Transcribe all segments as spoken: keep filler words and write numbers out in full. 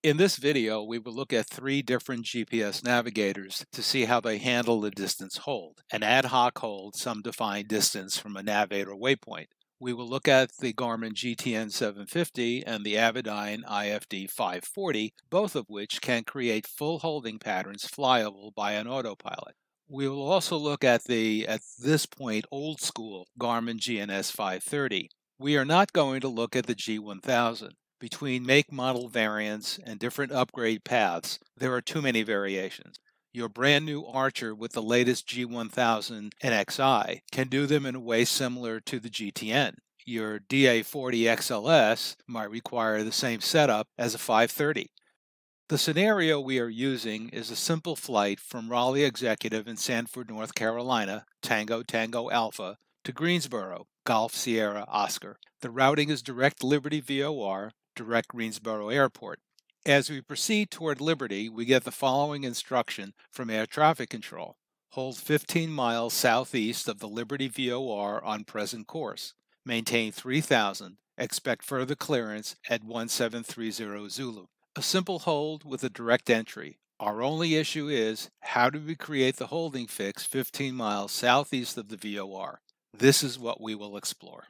In this video, we will look at three different G P S navigators to see how they handle the distance hold: an ad hoc hold, some defined distance from a navigator waypoint. We will look at the Garmin G T N seven fifty and the Avidyne I F D five forty, both of which can create full holding patterns flyable by an autopilot. We will also look at the, at this point, old school Garmin G N S five thirty. We are not going to look at the G one thousand. Between make model variants and different upgrade paths, there are too many variations. Your brand new Archer with the latest G one thousand N X I can do them in a way similar to the G T N. Your D A forty X L S might require the same setup as a five thirty. The scenario we are using is a simple flight from Raleigh Executive in Sanford, North Carolina, Tango Tango Alpha, to Greensboro, Golf Sierra Oscar. The routing is direct Liberty V O R, direct Greensboro Airport. As we proceed toward Liberty, we get the following instruction from Air Traffic Control. Hold fifteen miles southeast of the Liberty V O R on present course. Maintain three thousand. Expect further clearance at one seven three zero Zulu. A simple hold with a direct entry. Our only issue is, how do we create the holding fix fifteen miles southeast of the V O R? This is what we will explore.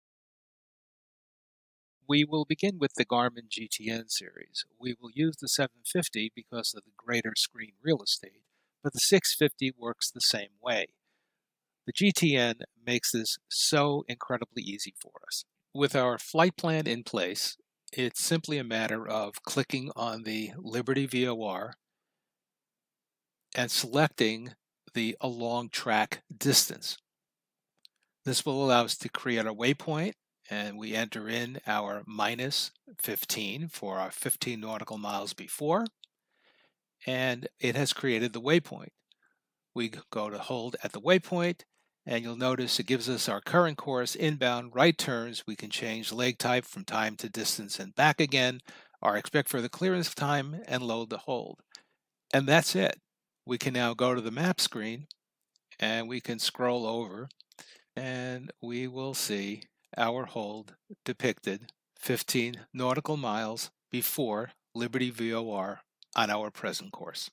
We will begin with the Garmin G T N series. We will use the seven fifty because of the greater screen real estate, but the six fifty works the same way. The G T N makes this so incredibly easy for us. With our flight plan in place, it's simply a matter of clicking on the Liberty V O R and selecting the along track distance. This will allow us to create a waypoint, and we enter in our minus fifteen for our fifteen nautical miles before, and it has created the waypoint. We go to hold at the waypoint, and you'll notice it gives us our current course, inbound, right turns. We can change leg type from time to distance and back again, our expect further clearance time, and load the hold. And that's it. We can now go to the map screen, and we can scroll over, and we will see our hold depicted fifteen nautical miles before Liberty V O R on our present course.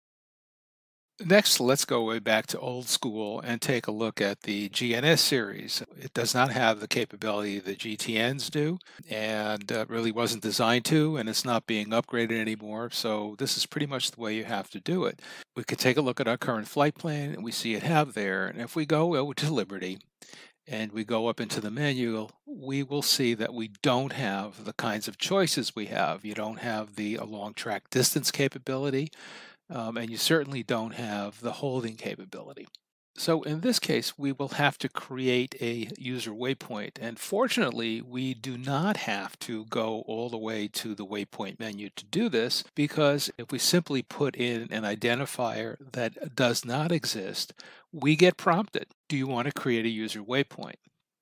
Next, let's go way back to old school and take a look at the G N S series. It does not have the capability the G T Ns do, and uh, really wasn't designed to, and it's not being upgraded anymore, so this is pretty much the way you have to do it. We could take a look at our current flight plan, and we see it have there, and if we go over to Liberty, and we go up into the menu, we will see that we don't have the kinds of choices we have. You don't have the along track distance capability. Um, and you certainly don't have the holding capability. So in this case, we will have to create a user waypoint. And fortunately, we do not have to go all the way to the waypoint menu to do this, because if we simply put in an identifier that does not exist, we get prompted, do you want to create a user waypoint?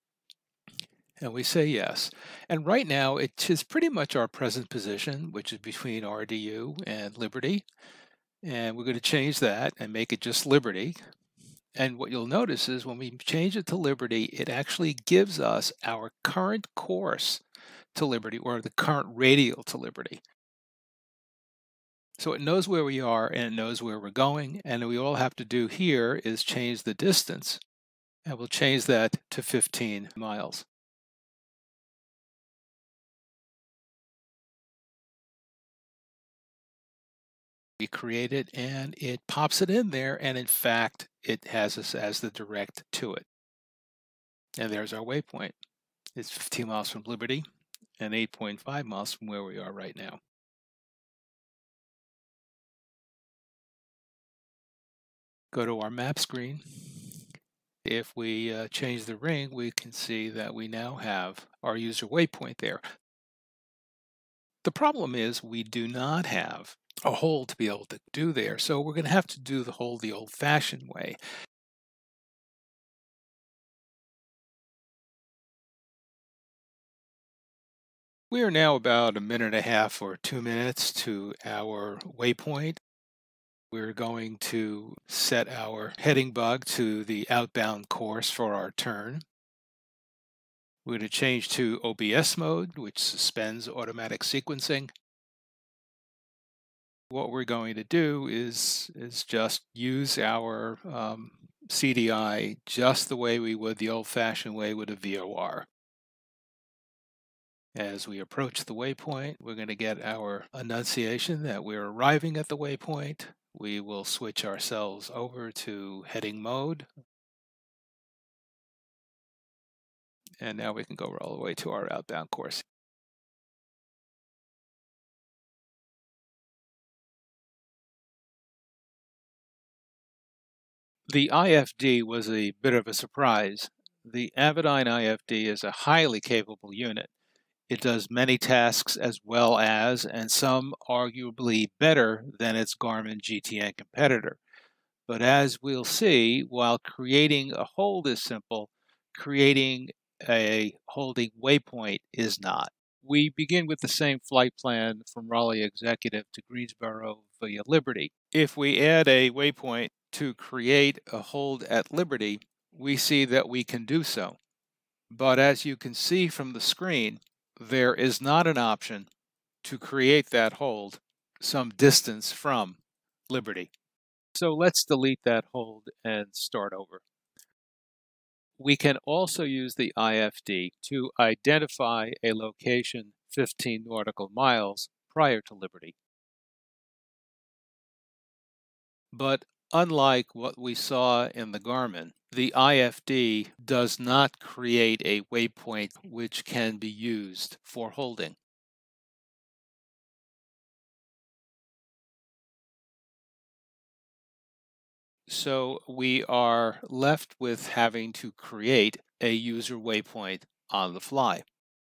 And we say yes. And right now, it is pretty much our present position, which is between R D U and Liberty. And we're going to change that and make it just Liberty. And what you'll notice is when we change it to Liberty, it actually gives us our current course to Liberty, or the current radial to Liberty. So it knows where we are and it knows where we're going. And we all have to do here is change the distance. And we'll change that to fifteen miles. We create it and it pops it in there, and in fact it has us as the direct to it. And there's our waypoint. It's fifteen miles from Liberty and eight point five miles from where we are right now. Go to our map screen. If we uh, change the ring, we can see that we now have our user waypoint there. The problem is we do not have a hold to be able to do there, so we're going to have to do the hold the old-fashioned way. We are now about a minute and a half or two minutes to our waypoint. We're going to set our heading bug to the outbound course for our turn. We're going to change to O B S mode, which suspends automatic sequencing. What we're going to do is, is just use our um, C D I just the way we would the old-fashioned way with a V O R. As we approach the waypoint, we're going to get our annunciation that we're arriving at the waypoint. We will switch ourselves over to heading mode. And now we can go all the way to our outbound course. The I F D was a bit of a surprise. The Avidyne I F D is a highly capable unit. It does many tasks as well as, and some arguably better than its Garmin G T N competitor. But as we'll see, while creating a hold is simple, creating a holding waypoint is not. We begin with the same flight plan from Raleigh Executive to Greensboro via Liberty. If we add a waypoint to create a hold at Liberty, we see that we can do so. But as you can see from the screen, there is not an option to create that hold some distance from Liberty. So let's delete that hold and start over. We can also use the I F D to identify a location fifteen nautical miles prior to Liberty. But unlike what we saw in the Garmin, the I F D does not create a waypoint which can be used for holding. So we are left with having to create a user waypoint on the fly.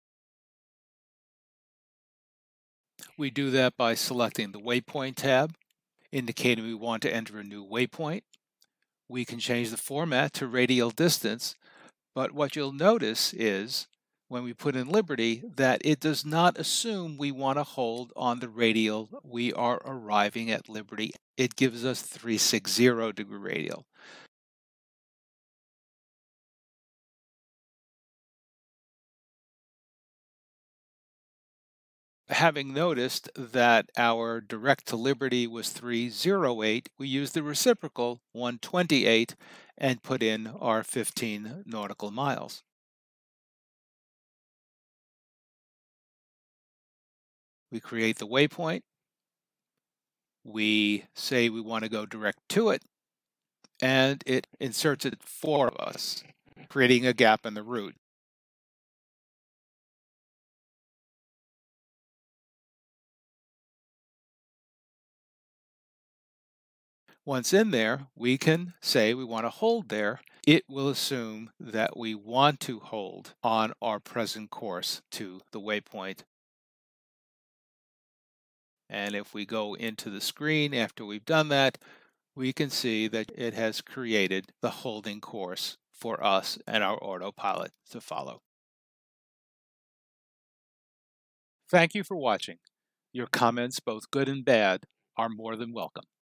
We do that by selecting the Waypoint tab, indicating we want to enter a new waypoint. We can change the format to radial distance, but what you'll notice is when we put in Liberty that it does not assume we want to hold on the radial we are arriving at Liberty. It gives us three sixty degree radial. Having noticed that our direct to Liberty was three oh eight, we used the reciprocal one twenty-eight and put in our fifteen nautical miles. We create the waypoint. We say we want to go direct to it, and it inserts it for us, creating a gap in the route. Once in there, we can say we want to hold there. It will assume that we want to hold on our present course to the waypoint. And if we go into the screen after we've done that, we can see that it has created the holding course for us and our autopilot to follow. Thank you for watching. Your comments, both good and bad, are more than welcome.